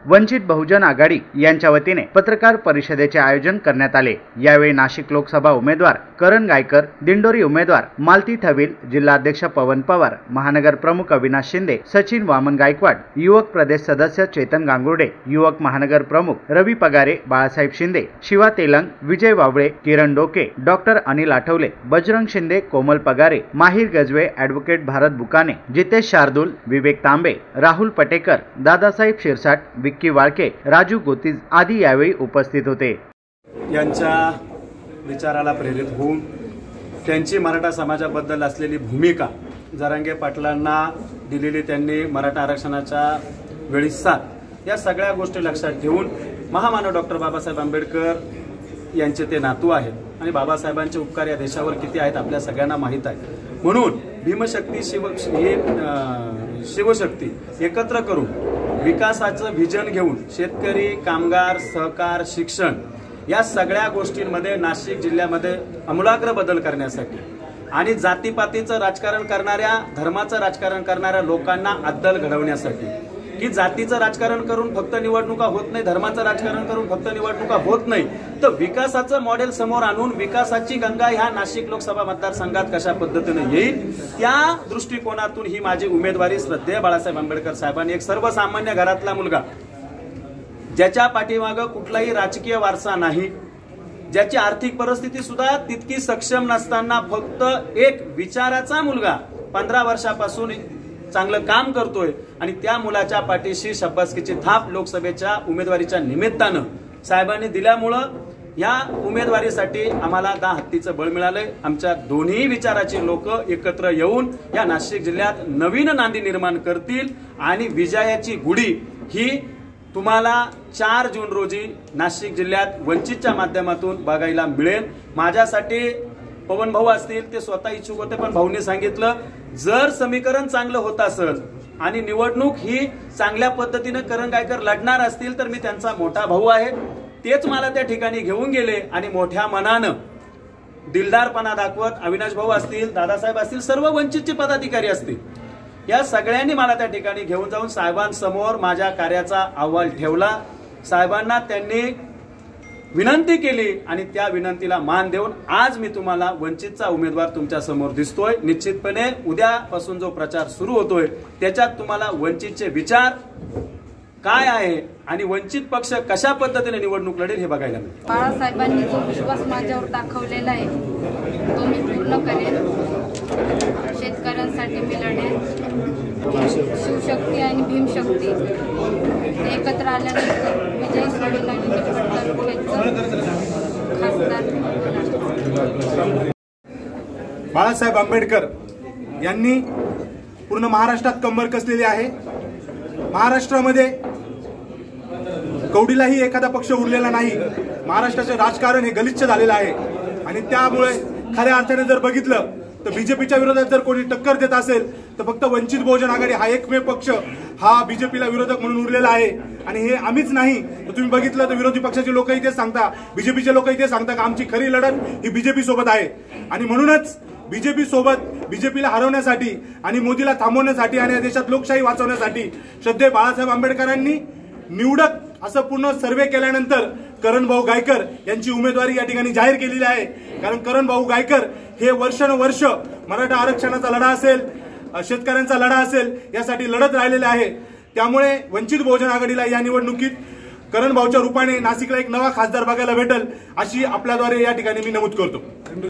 वंचित बहुजन आघाडी यांच्या वतीने पत्रकार परिषदेचे आयोजन करण्यात आले। यावेळी नाशिक लोकसभा उमेदवार करण गायकर, दिंडोरी उमेदवार मालती थविल, जिल्हाध्यक्ष पवन पवार, महानगर प्रमुख अविनाश शिंदे, सचिन वामन गायकवाड, युवक प्रदेश सदस्य चेतन गांगुर्डे, युवक महानगर प्रमुख रवी पगारे, बाळासाहेब शिंदे, शिवा तेलंग, विजय वावळे, किरण डोके, डॉक्टर अनिल आठवले, बजरंग शिंदे, कोमल पगारे, माहिर गजवे, ॲडव्होकेट भारत बुकाने, जितेश शार्दूल, विवेक तांबे, राहुल पटेकर, दादासाहेब शिरसाट, विक्की वाळके, राजू गोतीज आदी यावेळी उपस्थित होते। यांच्या विचाराला प्रेरित होऊन त्यांची मराठा समाजाबद्दल असलेली भूमिका, जरांगे पाटलांना दिलेली त्यांनी मराठा आरक्षणाच्या वेळी साथ, या सगळ्या गोष्टी लक्षात ठेवून महामानव डॉक्टर बाबासाहेब आंबेडकर यांचे ते नातू आहेत आणि बाबासाहेबांचे उपकार या देशावर किती आहेत आपल्या सगळ्यांना माहीत आहे। म्हणून भीमशक्ती शिवशक्ती एकत्र करून विकासाचं व्हिजन घेऊन शेतकरी, कामगार, सहकार, शिक्षण या सगळ्या गोष्टींमध्ये नाशिक जिल्ह्यामध्ये आमूलाग्र बदल करण्यासाठी आणि जातीपातीचं राजकारण करणाऱ्या, धर्माचं राजकारण करणाऱ्या लोकांना अद्दल घडवण्यासाठी, की जातीचं राजकारण करून फक्त निवडणुका होत नाही, धर्माचं राजकारण करून फक्त निवडणुका होत नाही, तर विकासाचं मॉडेल समोर आणून विकासाची गंगा ह्या नाशिक लोकसभा मतदारसंघात कशा पद्धतीने येईल त्या दृष्टिकोनातून ही माझी उमेदवारी श्रद्धेय बाळासाहेब आंबेडकर साहेबांनी, एक सर्वसामान्य घरातला मुलगा ज्याच्या पाठीमागं कुठलाही राजकीय वारसा नाही, ज्याची आर्थिक परिस्थिती सुद्धा तितकी सक्षम नसताना फक्त एक विचाराचा मुलगा 15 वर्षापासून चांगलं काम करतोय आणि त्या मुलाच्या पाठीशी शब्बासकीची थाप लोकसभेच्या उमेदवारीच्या निमित्तानं साहेबांनी दिल्यामुळं या उमेदवारीसाठी आम्हाला 10 हत्तीचं बळ मिळालंय। आमच्या दोन्ही विचाराची लोक एकत्र येऊन या नाशिक जिल्ह्यात नवीन नांदी निर्माण करतील आणि विजयाची गुढी ही तुम्हाला 4 जून रोजी नाशिक जिल्ह्यात वंचितच्या माध्यमातून बघायला मिळेल। माझ्यासाठी पवन भाऊ असतील, ते स्वतः इच्छुक होते, पण भाऊंनी सांगितलं जर समीकरण चांगलं होत असेल आणि निवडणूक ही चांगल्या पद्धतीने करण गायकर लढणार असतील तर मी त्यांचा मोठा भाऊ आहे। तेच मला त्या ठिकाणी घेऊन गेले आणि मोठ्या मनानं दिलदारपणा दाखवत अविनाश भाऊ असतील, दादासाहेब असतील, सर्व वंचितचे पदाधिकारी असतील, या सगळ्यांनी मला त्या ठिकाणी घेऊन जाऊन साहेबांसमोर माझ्या कार्याचा अहवाल ठेवला। साहेबांना त्यांनी विनंती केली आणि त्या विनंतीला मान देऊन आज मी तुम्हाला वंचितचा उमेदवार तुमच्या समोर दिसतोय। निश्चितपणे उद्यापासून जो प्रचार सुरू होतोय त्याच्यात तुम्हाला वंचितचे विचार काय आहे आणि वंचित पक्ष कशा पद्धतीने निवडणूक लढेल हे बघायला मिळेल। बाळासाहेबांनी जो विश्वास माझ्यावर दाखवलेला आहे तो मी पूर्ण करेन। शेतकऱ्यांसाठी मी लढेन। शिवशक्ती आणि भीमशक्ती एकत्र आल्यानंतर विजय सोडून आणि बाळासाहेब आंबेडकर यांनी पूर्ण महाराष्ट्रात कंबर कसलेली आहे। महाराष्ट्रामध्ये कवडीलाही एखादा पक्ष उरलेला नाही। महाराष्ट्राचे राजकारण हे गलिच्छ झालेलं आहे आणि त्यामुळे खऱ्या अर्थाने जर बघितलं तर बीजेपीच्या विरोधात जर कोणी टक्कर देत असेल तर फक्त वंचित बहुजन आघाडी हा एकमेव पक्ष हा बीजेपीला विरोधक म्हणून उरलेला आहे। आणि हे आम्हीच नाही तर तुम्ही बघितलं तर विरोधी पक्षाचे लोकही ते सांगता, बीजेपीचे लोकही ते सांगता की आमची खरी लढत ही बीजेपी सोबत आहे। आणि म्हणूनच बीजेपी सोबत बीजेपीला हरवण्यासाठी आणि मोदीला थांबवण्यासाठी आणि या देशात लोकशाही वाचवण्यासाठी श्रद्धेय बाळासाहेब आंबेडकरांनी निवडक असं पूर्ण सर्वे केल्यानंतर करण भाऊ गायकर यांची उमेदवारी या ठिकाणी जाहीर केलेली आहे। कारण करण भाऊ गायकर हे वर्षानुवर्ष मराठा आरक्षणाचा लढा असेल, शेतकऱ्यांचा लढा असेल यासाठी लढत राहिलेले आहे। त्यामुळे वंचित बहुजन आघाडीला या निवडणुकीत करण भाऊच्या रूपाने नाशिकला एक नवा खासदार बघायला भेटेल अशी आपल्याद्वारे या ठिकाणी मी नमूद करतो।